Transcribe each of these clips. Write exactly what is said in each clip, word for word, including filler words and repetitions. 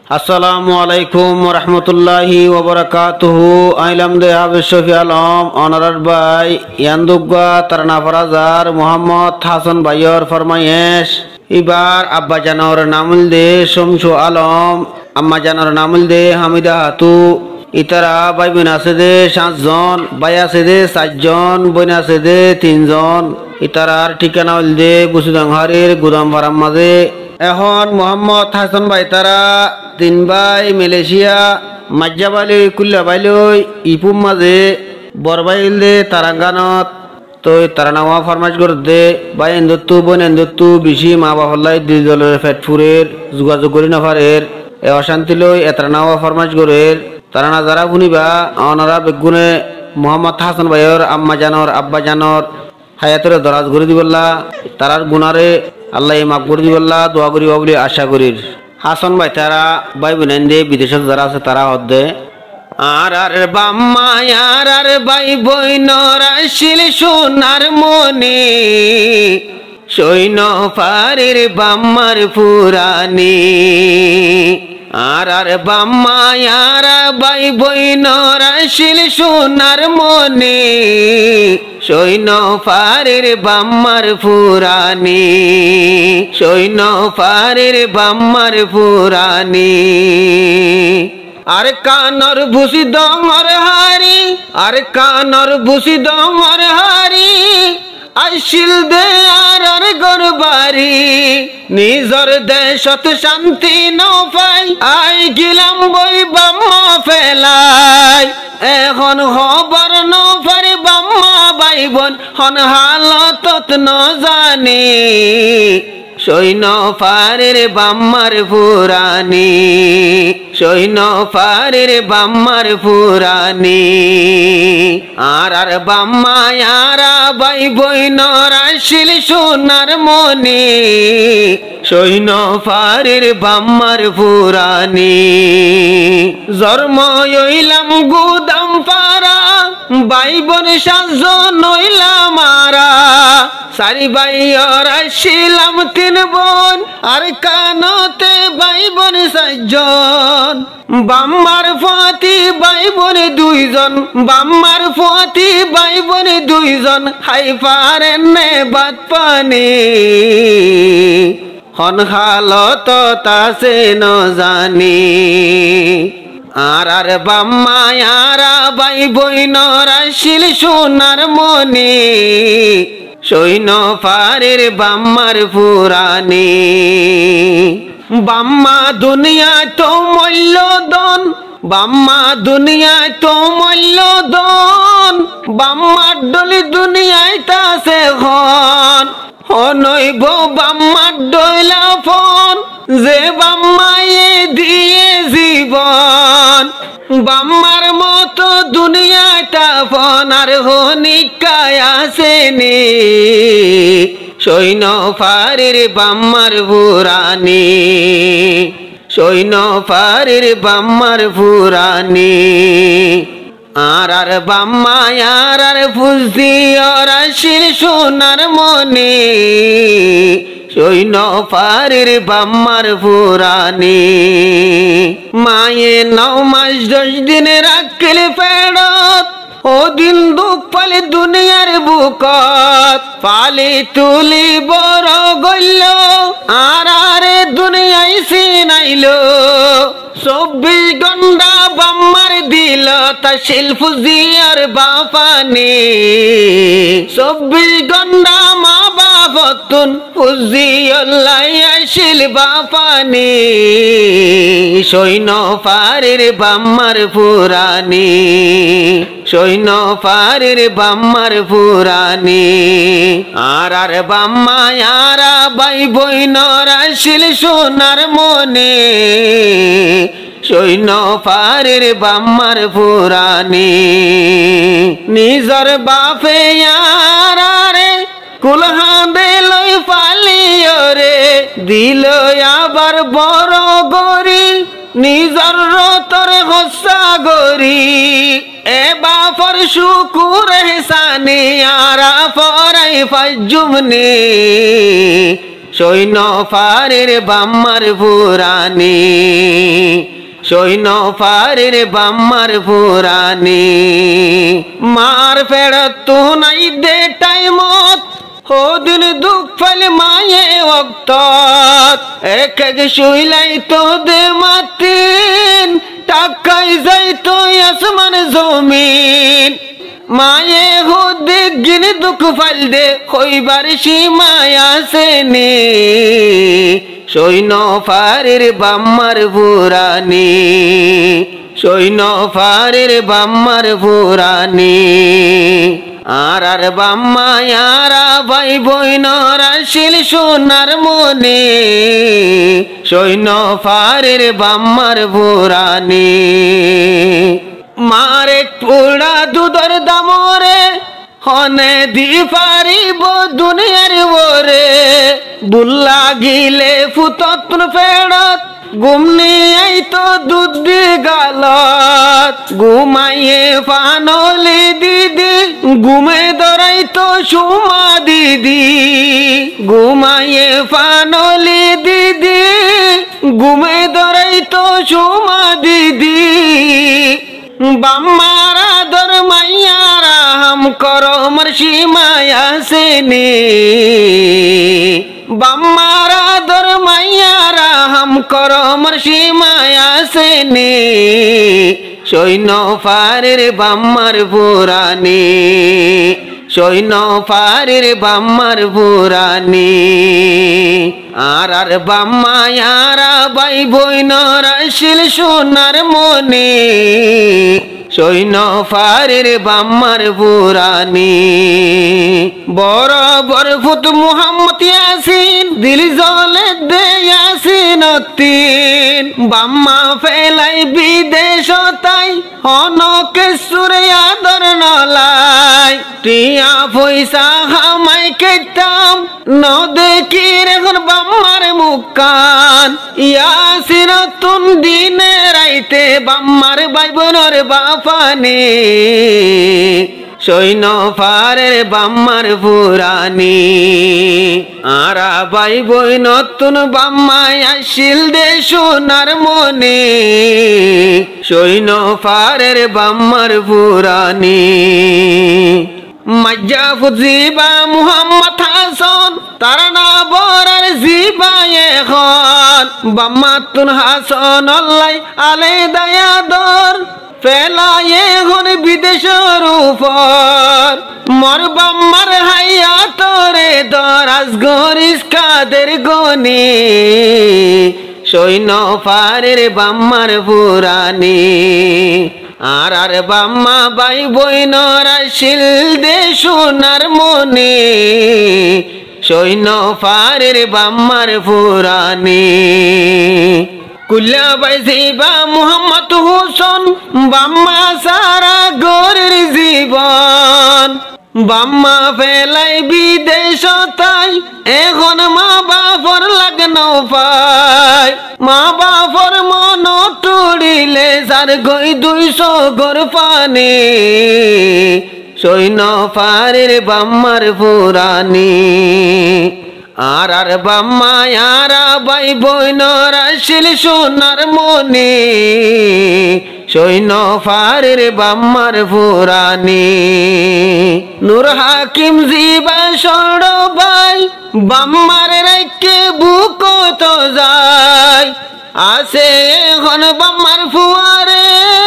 আসসালামু আলাইকুম রহমতুল্লাহি ওবরাকাতুহু আইলাম দে হাফেজ শফি আলম অনারার ভাই ইয়ান্দুগা তারানা ফরাজার মোহাম্মদ হাসান ভাইয়র ফরমায়েশ এবার আব্বা জানর নামুল দে শমসু আলম আম্মা জানর নামুল দে হামিদা হাতু ইতারা ভাই বোন আছে দে সাতজন ভাই আছে দে চারজন বোন আছে দে তিনজন ইতারার ঠিকানা হল দে বুসুদাংহারের গুদাম ফারাম মাঝে। এখন মোহাম্মদ হাসান ভাই তারা তিন ভাই মালয়েশিয়া মাজ্জা বাইলই কুল্লা বাইলই ইপুম মাঝে বড় বাইল দে তারাঙ্গানত তো তারা নামা ফরমাইশ করে দে ভাই এন্দত্তু বোন এন্দত্তু বেশি মা বাবাল্লাই দুই দলের ফেটফুরের যোগাযোগ করি নাফারের এ অশান্তি লই এতারা নামা ফরমাইশ করে তারা না যারা শুনিবা অনারা বেগুনে মোহাম্মদ হাসান ভাইয়ের আম্মা জানর আব্বা জানর হায়াতের দরাজ করে দিবল্লা তারার গুনারে আল্লাহ মাফ করে দিবল্লা দোয়া করি বলে আশা করির। হাসান ভাই তারা ভাই বোন দে বিদেশে যারা আছে তারা হদ্দে আর আর বাম্মা আর আর ভাই বইনর আসিল সোনার মনি সৈন্য পারের বাম্মার পুরানি আর আর বাম্মা আর ভাই বইনর আসিল সোনার মনি সৈন্য পারের বাম্মার পুরানি সৈন্য পারের বাম্মার পুরানি আর কানর ভুসি ডঙর হারি আর কানর ভুসি ডঙর হারি আইসিল দে আর আর গরবারি নিজর দেশত শান্তি ন পাই আই গিলাম বই বাম্মা ফেলাই এখন খবর ন পারি বাম্মা ভাই বোন হন হালতত ন জানি সৈন্য পারের বাম্মার পুরানি সৈন্য পারের বাম্মার পুরানি আর আর বাম্মা আরা ভাই বইনর আসিল সোনার মনি সৈন্য পারের বাম্মার পুরানি জন্ম হইলাম গুদাম পারা ভাই বোন সাতজন হইলাম মারা সারি ভাইয়র আসিলাম তিন বোন আর কানতে ভাই বোন চারজন বাম্মার ফাতি ভাই বোন দুইজন বাম্মার ফাতি ভাই বোন দুইজন হাই পারেন নে বাত পানি হন হালত তাসে ন জানি আর আর বাম্মা আরা ভাই বইনর আসিল সোনার মনি সৈন্য পারের বাম্মার পুরানি বাম্মা দুনিয়ায় তো মূল্যদন বাম্মা দুনিয়ায় তো মূল্যদন বাম্মার ডলি দুনিয়ায় তাসে খন হনইব বাম্মার ডইলা ফোন যে বাম্মায়ে দিয়ে জীবন বাম্মার মতো দুনিয়ায় তাপন আর হনিকায় আসেনি সৈন্য পারের বাম্মার পুরানি সৈন্য পারের বাম্মার পুরানি আর আর বাম্মা আর আর ফুসি আর আসিল সোনার মনি সৈন্য পারের বাম্মার পুরানি মায়ে নও মাস দশ দিন রাখিল পেড়ত ও দিন দুঃখ পালি দুনিয়ার বুকত পালি তুলি বড় গইল আর আরে দুনিয়ায় সিনাইল চব্বিশ ঘন্টা বাম্মার দিল তা শিল্পুজি আর বাপানি চব্বিশ ঘন্টা মা বাপতুন পুজি আসিল বাপানি সৈন্য পারের বাম্মার পুরানি সৈন্য পারের বাম্মার পুরানি আর আর বাম্মা আরা ভাই বইনর আসিল সোনার মনি সৈন্য পারের বাম্মার পুরানি নিজর বাপে আরে কুলহা দিলই পালিও রে দিল আবার বড় গরি নিজর রতর হসা গরি এ বাপর শুকুর হেসানি আরা ফরাই ফাজুমনি সৈন্য ফারের বাম্মার ফুরানি সৈন্য ফারের বাম্মার ফুরানি মার ফেরত তো নাই দে টাইমত ও দিন দুঃখ ফল মায়ে ওক্ত এক এক শুইলাই তো দে মাতিন টাকাই যাই তো আসমান জমিন মায়ে হো দে গিন দুঃখ ফল দে কইবার সীমায় আসেনি সৈন্য ফারের বাম্মার ফুরানি সৈন্য ফারের বাম্মার ফুরানি আর আর বাম্মা ইয়ারা ভাই বইনরা শিল সোনার মনে সৈন্য ফারের বাম্মার ফুরানি মারে পুরা দুধর দামরে হনে দি পারিব দুনিয়ার ওরে বুল্লা গিলে ফুতত ফেরত গুমনি আই তো দুধ দি গালত ঘুমাইয়ে ফানলি দিদি ঘুমে দরাই তো সুমা দিদি ঘুমাইয়ে ফানলি দিদি ঘুমে দরাই তো সুমা দিদি বাম্মারা দর মাইয়ারা হাম করো মর্শি মায়া সেনি বাম্মারা দর মাইয়ারা হাম করো মর্শি মায়া সেনি সৈন্য ফারের বাম্মার ফুরানি সৈন্য ফারের বাম্মার ফুরানি আর আর বাম্মা ইয়ারা বাই বইনরা শিল সোনার মনে সৈন্য ফারের বাম্মার ফুরানি বড় বড় ফুত মুহাম্মদ ইয়াসিন দিল জলে দে ইয়াসিন তিন বাম্মা ফেলাই বিদেশ তাই হনকে সুরে আদর নলাই টিয়া পয়সা হামাই কেতাম ন দেখি রেখন বাম্মার মুকান ইয়াসিন তুন দিনে রাইতে বাম্মার ভাই বোনের বাপানি সৈন্য ফারের বাম্মার ফুরানি আরা ভাই বই নতুন বাম্মায় আসিল দে সোনার মনে সৈন্য ফারের বাম্মার ফুরানি মাজ্জা ফুজিবা মুহাম্মদ হাসান তার না বরার জিবা এখন বাম্মা তুন হাসান আল্লাহ আলে দায়াদর ফেলায়ে হন বিদেশের উপর মর বাম্মার হাইয়া তোরে দরাজ গরিস কাদের গনি সৈন্য ফারের বাম্মার ফুরানি আর আর বাম্মা বাই বইনরা শিল দে সোনার মনে সৈন্য ফারের বাম্মার ফুরানি কুল্লা বাইজিবা মুহাম্মদ হুসন বাম্মা সারা গরের জীবন বাম্মা ফেলাই বিদেশ তাই এখন মা বাপর লাগন পায় মা বাপর মন টুড়িলে যার গই দুইশো গর পানি সৈন্য ফারের বাম্মার ফুরানি আর আর বাম্মা ইয়ারা বাই বইনরা শিল সোনার মনে সৈন্য ফারের বাম্মার ফুরানি নূর হাকিম জিবা সড় ভাই বাম্মার রাইকে বুক তো যায় আসে এখন বাম্মার ফুয়ারে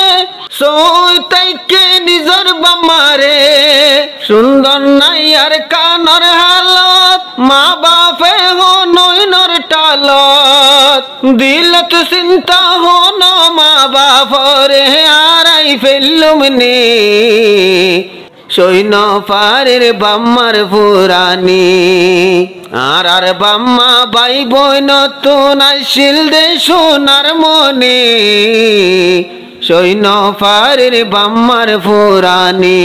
সই তাইকে নিজর বাম্মারে সুন্দর নাই আর কানর হালত মা বাপে হো নয়নর টালত দিলত চিন্তা হন মা বাপরে আরাই ফেললুম নে সৈন্য ফারের বাম্মার ফুরানি আর আর বাম্মা বাই বই নতুন আসিল দে সোনার মনে সৈন্য ফারের বাম্মার ফুরানি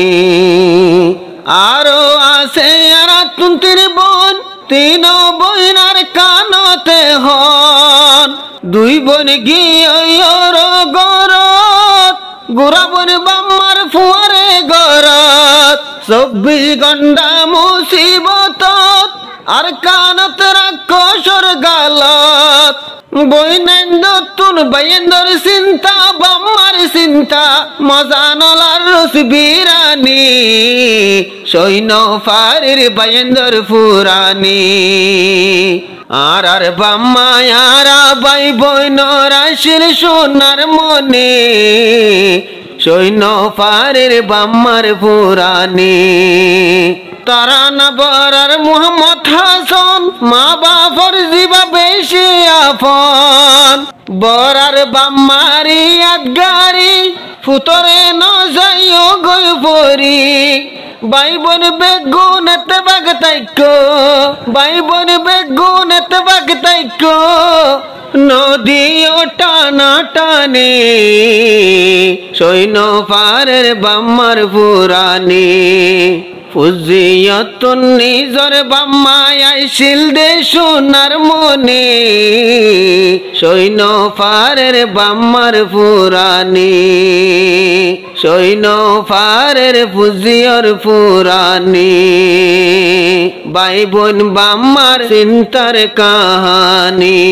আরো আছে আর তুন্তির বোন তিন বইনার কানতে হন দুই বোন গিয়র গরত গোরা বোন বাম্মার ফুয়ারে গরত চব্বিশ ঘন্টা মুসিবত আর কানত রাক্ষসর গালত বৈনেন্দতুন বাইন্দর চিন্তা বাম্মার চিন্তা মজানলার রস বিরানি সৈন্য ফারির বাইন্দর ফুরানি আর আর বাম্মায়ারা বাই বৈনর আসিল সোনার মনে সৈন্য ফারির বাম্মার ফুরানি তারা না বরার মুহাম্মদ হাসান মা বাপর জীবা বেশি আপন বরার বাম্মারি আদগারি ফুতরে ন যাইও গই পরি বাইবন বেগুন এতে বাগ তাইক বাইবন বেগুন এতে বাগ তাইক নদী ও টানা টানে সৈন্য ফারের বাম্মার পুরানি ফুজিয়তুন নিজর বাম্মায় আইছিল দে সোনার মনে সৈন্য ফারের বাম্মার পুরানি সৈন্য ফারের ফুজিয়র পুরানি ভাই বোন বাম্মার চিন্তার কাহানি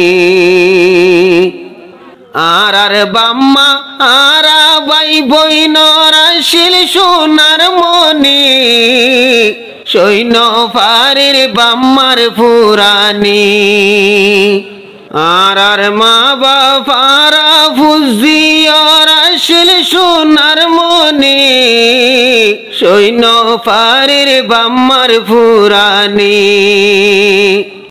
আর আর বাম্মা আরা বাই বইনর আসিল সোনার মনি সৈন্য ফারির বাম্মার পুরানি আর আর মা বাপারা ফুজিয়র আসিল সোনার মনি সৈন্য ফারির বাম্মার পুরানি।